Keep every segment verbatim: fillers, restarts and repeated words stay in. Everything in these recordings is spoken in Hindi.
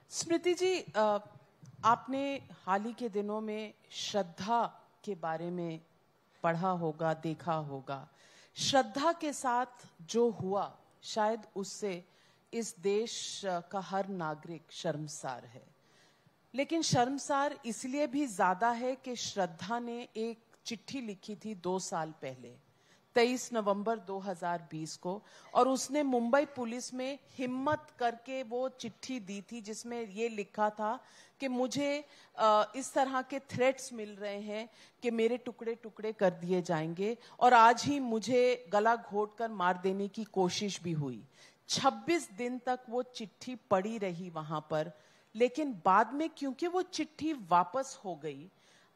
स्मृति जी, आपने हाल ही के दिनों में श्रद्धा के बारे में पढ़ा होगा, देखा होगा। श्रद्धा के साथ जो हुआ, शायद उससे इस देश का हर नागरिक शर्मसार है। लेकिन शर्मसार इसलिए भी ज्यादा है कि श्रद्धा ने एक चिट्ठी लिखी थी दो साल पहले, तेईस नवंबर दो हज़ार बीस को, और उसने मुंबई पुलिस में हिम्मत करके वो चिट्ठी दी थी जिसमें ये लिखा था कि मुझे इस तरह के थ्रेट्स मिल रहे हैं कि मेरे टुकड़े टुकड़े कर दिए जाएंगे, और आज ही मुझे गला घोंटकर मार देने की कोशिश भी हुई। छब्बीस दिन तक वो चिट्ठी पड़ी रही वहां पर, लेकिन बाद में क्योंकि वो चिट्ठी वापस हो गई,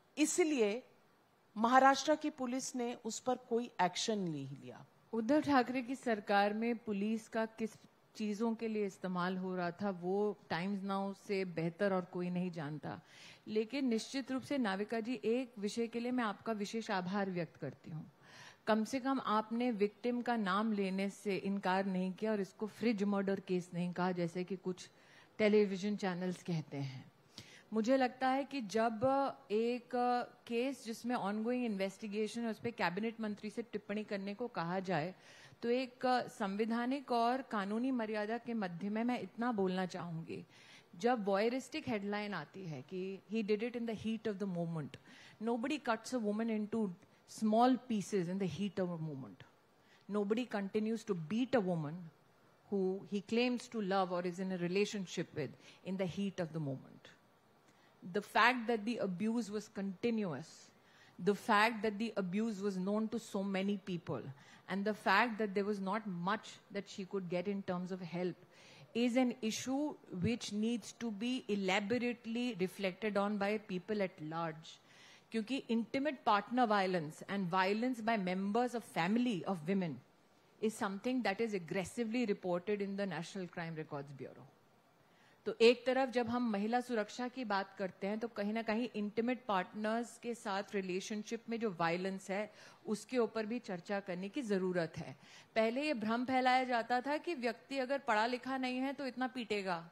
इसलिए महाराष्ट्र की पुलिस ने उस पर कोई एक्शन नहीं लिया। उद्धव ठाकरे की सरकार में पुलिस का किस चीजों के लिए इस्तेमाल हो रहा था वो टाइम्स नाउ से बेहतर और कोई नहीं जानता। लेकिन निश्चित रूप से नाविका जी, एक विषय के लिए मैं आपका विशेष आभार व्यक्त करती हूँ। कम से कम आपने विक्टिम का नाम लेने से इनकार नहीं किया और इसको फ्रिज मर्डर केस नहीं कहा जैसे कि कुछ टेलीविजन चैनल्स कहते हैं। मुझे लगता है कि जब एक केस जिसमें ऑनगोइंग इन्वेस्टिगेशन है उस पर कैबिनेट मंत्री से टिप्पणी करने को कहा जाए, तो एक संवैधानिक और कानूनी मर्यादा के मध्य में मैं इतना बोलना चाहूंगी, जब वॉयरिस्टिक हेडलाइन आती है कि he did it in the heat of the moment, nobody cuts a woman into small pieces in the heat of a moment, nobody continues to beat a woman who he claims to love or is in a relationship with in the heat of the moment. The fact that the abuse was continuous, the fact that the abuse was known to so many people, and the fact that there was not much that she could get in terms of help is an issue which needs to be elaborately reflected on by people at large. Kyunki intimate partner violence and violence by members of family of women is something that is aggressively reported in the National Crime Records Bureau. तो एक तरफ जब हम महिला सुरक्षा की बात करते हैं तो कहीं ना कहीं इंटीमेट पार्टनर्स के साथ रिलेशनशिप में जो वायलेंस है उसके ऊपर भी चर्चा करने की जरूरत है। पहले ये भ्रम फैलाया जाता था कि व्यक्ति अगर पढ़ा लिखा नहीं है तो इतना पीटेगा,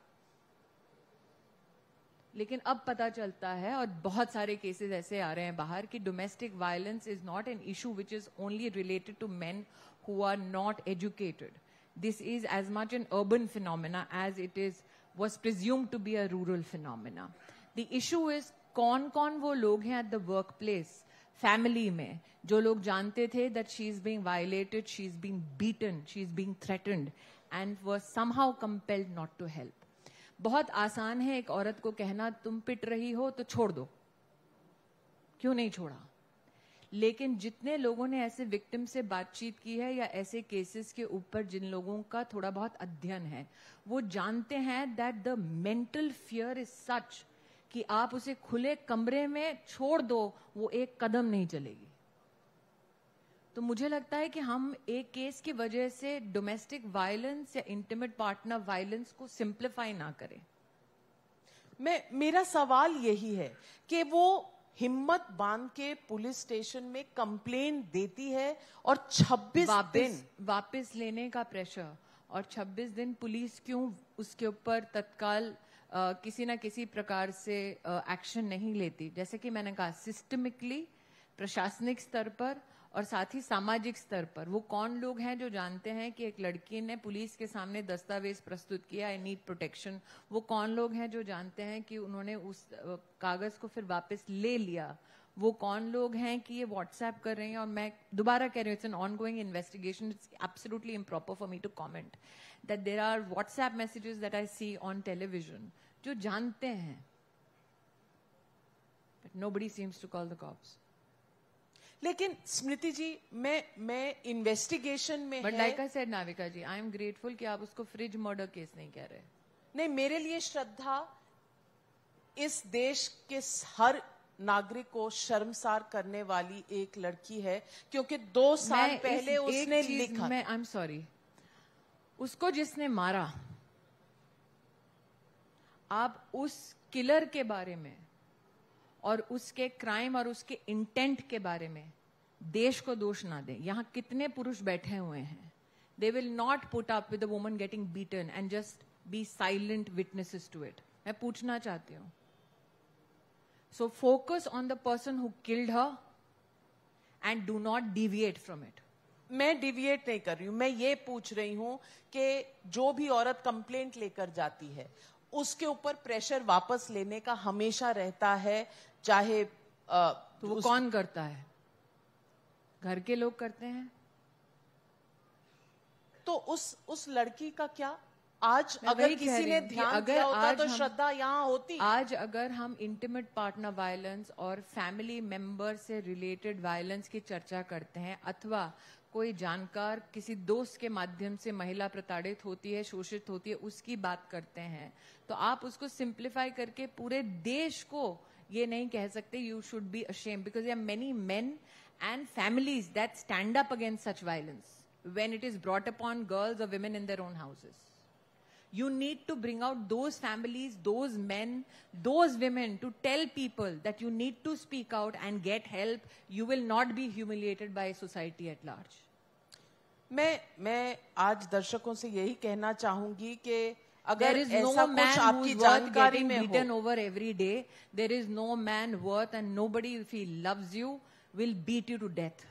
लेकिन अब पता चलता है और बहुत सारे केसेस ऐसे आ रहे हैं बाहर कि domestic violence is not an issue which is only related to men who are not educated. This is as much an urban phenomena as it is was presumed to be a rural phenomena. The issue is कौन कौन वो लोग हैं at the workplace, family में, जो लोग जानते थे that she is being violated, she is being beaten, she is being threatened and was somehow compelled not to help. बहुत आसान है एक औरत को कहना तुम पिट रही हो तो छोड़ दो, क्यों नहीं छोड़ा? लेकिन जितने लोगों ने ऐसे विक्टिम से बातचीत की है या ऐसे केसेस के ऊपर जिन लोगों का थोड़ा बहुत अध्ययन है, वो जानते हैं that the mental fear is such कि आप उसे खुले कमरे में छोड़ दो, वो एक कदम नहीं चलेगी। तो मुझे लगता है कि हम एक केस की वजह से डोमेस्टिक वायलेंस या इंटीमेट पार्टनर वायलेंस को सिंप्लीफाई ना करें। मैं मेरा सवाल यही है कि वो हिम्मत बांध के पुलिस स्टेशन में कंप्लेन देती है और छब्बीस दिन वापस लेने का प्रेशर, और छब्बीस दिन पुलिस क्यों उसके ऊपर तत्काल आ, किसी ना किसी प्रकार से एक्शन नहीं लेती? जैसे कि मैंने कहा, सिस्टमिकली प्रशासनिक स्तर पर और साथ ही सामाजिक स्तर पर वो कौन लोग हैं जो जानते हैं कि एक लड़की ने पुलिस के सामने दस्तावेज प्रस्तुत किया, आई नीड प्रोटेक्शन? वो कौन लोग हैं जो जानते हैं कि उन्होंने उस कागज को फिर वापस ले लिया? वो कौन लोग हैं कि ये व्हाट्सएप कर रहे हैं? और मैं दोबारा कह रही हूँ, it's an ongoing investigation, it's absolutely improper for me to comment that there are WhatsApp messages that I see on television जो जानते हैं, but nobody seems to call the cops. लेकिन स्मृति जी, मैं मैं इन्वेस्टिगेशन में but like I said Navika ji, I am grateful कि आप उसको फ्रिज मर्डर केस नहीं कह रहे। नहीं, मेरे लिए श्रद्धा इस देश के हर नागरिक को शर्मसार करने वाली एक लड़की है, क्योंकि दो साल पहले उसने लिखा। मैं आई एम सॉरी, उसको जिसने मारा, आप उस किलर के बारे में और उसके क्राइम और उसके इंटेंट के बारे में देश को दोष ना दें। यहां कितने पुरुष बैठे हुए हैं, they will not put up with a woman getting beaten and just be silent witnesses to it. मैं पूछना चाहती हूँ. So focus on the person who killed her and do not deviate from it. मैं डिविएट नहीं कर रही हूं, मैं ये पूछ रही हूं कि जो भी औरत कंप्लेंट लेकर जाती है उसके ऊपर प्रेशर वापस लेने का हमेशा रहता है, चाहे आ, तो वो कौन करता है? घर के लोग करते हैं. तो उस उस लड़की का क्या? आज अगर किसी ने ध्यान दिया होता तो श्रद्धा यहाँ होती. आज अगर हम इंटीमेट पार्टनर वायलेंस और फैमिली मेंबर से रिलेटेड वायलेंस की चर्चा करते हैं, अथवा कोई जानकार किसी दोस्त के माध्यम से महिला प्रताड़ित होती है, शोषित होती है, उसकी बात करते हैं, तो आप उसको सिंप्लीफाई करके पूरे देश को ये नहीं कह सकते you should be ashamed, because there are many men and families that stand up against such violence when it is brought upon girls or women in their own houses. You need to bring out those families, those men, those women to tell people that you need to speak out and get help. You will not be humiliated by society at large. मैं मैं आज दर्शकों से यही कहना चाहूंगी कि अगर there is ऐसा no कुछ man आपकी who's worth जानकारी getting में beaten हो, over every day. There is no man worth, and nobody, if he loves you, will beat you to death.